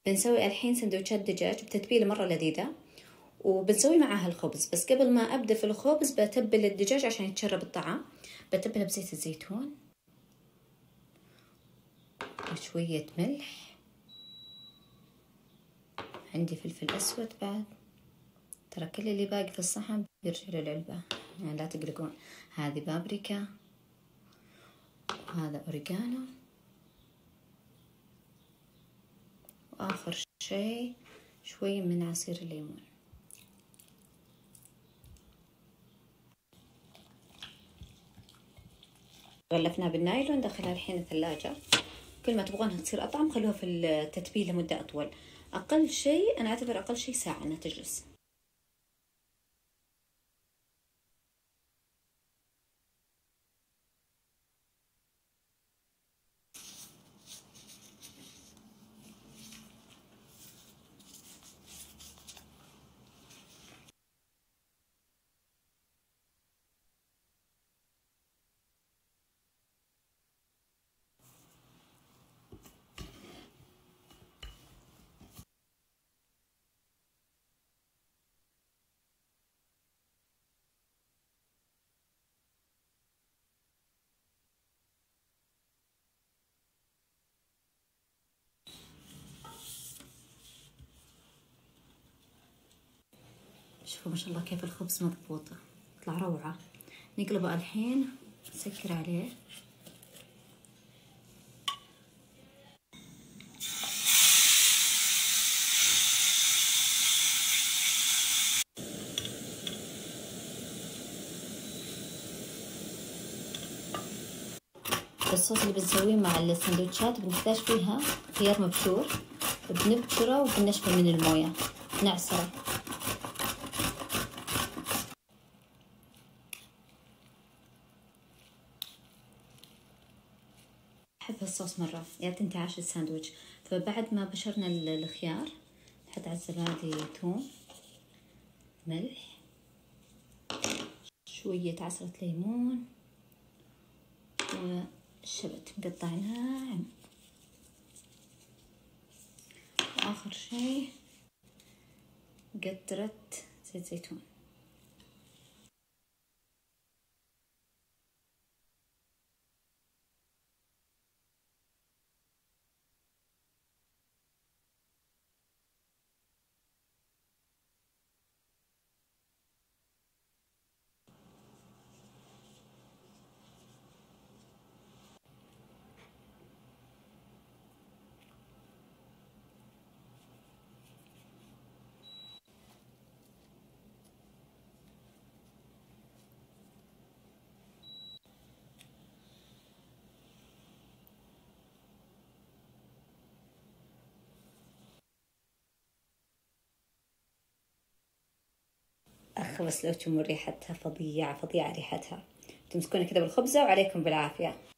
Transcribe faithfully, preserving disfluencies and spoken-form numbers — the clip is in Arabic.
بنسوي الحين سندوتشات دجاج بتتبيلة مرة لذيذة، وبنسوي معاها الخبز. بس قبل ما أبدأ في الخبز بتبل الدجاج عشان يتشرب الطعام. بتبلها بزيت الزيتون وشوية ملح، عندي فلفل أسود بعد، ترى كل اللي باقي في الصحن بيرجع للعلبة يعني لا تقلقون. هذه بابريكا، وهذا أوريجانو، وآخر شيء شوي من عصير الليمون. غلفناها بالنايلون، دخلها الحين الثلاجة. كل ما تبغونها تصير أطعم خلوها في التتبيل لمدة أطول. أقل شيء أنا أعتبر أقل شيء ساعة أنها تجلس. شوفوا ما شاء الله كيف الخبز مضبوطة، طلع روعة. نقلبه الحين، نسكر عليه. الصوص اللي بنسويه مع السندوتشات بنحتاج فيها خيار مبشور، بنبشره وبنشفه من الموية، نعصره. أحب الصوص مرة، يا تنتعش الساندويتش. فبعد ما بشرنا الخيار نحط على الزبادي ثوم، ملح، شوية عصرة ليمون، والشبت مقطع ناعم، وآخر شيء قطرة زيت زيتون. أخ بس لو تشموا ريحتها فظيعة فظيعة ريحتها. تمسكونها كذا بالخبزة وعليكم بالعافية.